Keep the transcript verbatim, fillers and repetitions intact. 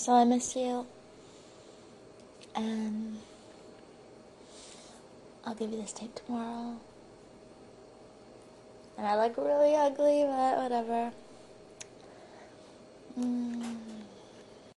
So I miss you. And I'll give you this tape tomorrow. And I look really ugly, but whatever. Mm.